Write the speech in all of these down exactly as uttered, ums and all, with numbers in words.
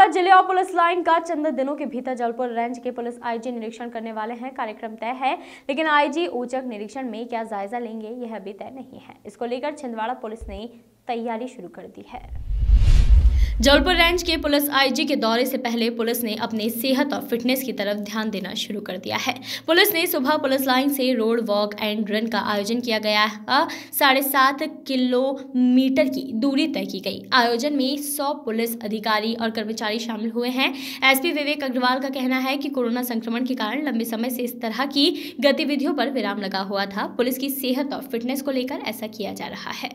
जिले और police line का चंद दिनों के भीतर जबलपुर रेंज के पुलिस आईजी निरीक्षण करने वाले हैं। कार्यक्रम तय है, लेकिन आईजी औचक निरीक्षण में क्या जायजा लेंगे यह अभी तय नहीं है। इसको लेकर छिंदवाड़ा पुलिस ने तैयारी शुरू कर दी है। जबलपुर रेंज के पुलिस आईजी के दौरे से पहले पुलिस ने अपने सेहत और फिटनेस की तरफ ध्यान देना शुरू कर दिया है। पुलिस ने सुबह पुलिस लाइन से रोड वॉक एंड रन का आयोजन किया गया है। साढ़े सात किलोमीटर की दूरी तय की गई। आयोजन में सौ पुलिस अधिकारी और कर्मचारी शामिल हुए हैं। एसपी विवेक अग्रवाल का कहना है कि कोरोना संक्रमण के कारण लंबे समय से इस तरह की गतिविधियों पर विराम लगा हुआ था। पुलिस की सेहत और फिटनेस को लेकर ऐसा किया जा रहा है।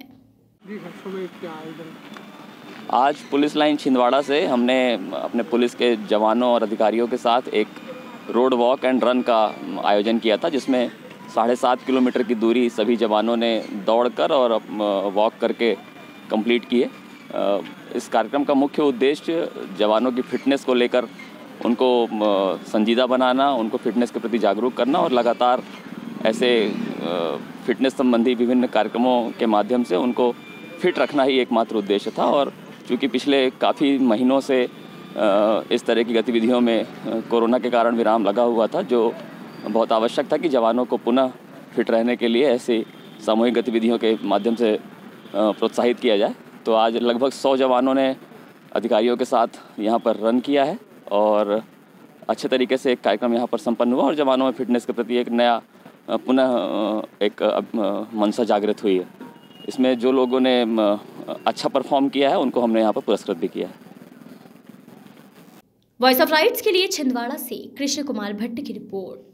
आज पुलिस लाइन छिंदवाड़ा से हमने अपने पुलिस के जवानों और अधिकारियों के साथ एक रोड वॉक एंड रन का आयोजन किया था, जिसमें साढ़े सात किलोमीटर की दूरी सभी जवानों ने दौड़कर और वॉक करके कंप्लीट किए। इस कार्यक्रम का मुख्य उद्देश्य जवानों की फिटनेस को लेकर उनको संजीदा बनाना, उनको फिटनेस के प्रति जागरूक करना और लगातार ऐसे फिटनेस संबंधी विभिन्न कार्यक्रमों के माध्यम से उनको फिट रखना ही एकमात्र उद्देश्य था। और चूँकि पिछले काफ़ी महीनों से इस तरह की गतिविधियों में कोरोना के कारण विराम लगा हुआ था, जो बहुत आवश्यक था कि जवानों को पुनः फिट रहने के लिए ऐसी सामूहिक गतिविधियों के माध्यम से प्रोत्साहित किया जाए। तो आज लगभग सौ जवानों ने अधिकारियों के साथ यहाँ पर रन किया है और अच्छे तरीके से एक कार्यक्रम यहाँ पर संपन्न हुआ और जवानों में फिटनेस के प्रति एक नया पुनः एक मनसा जागृत हुई है। इसमें जो लोगों ने अच्छा परफॉर्म किया है उनको हमने यहाँ पर पुरस्कृत भी किया है। वॉइस ऑफ राइट्स के लिए छिंदवाड़ा से कृष्ण कुमार भट्ट की रिपोर्ट।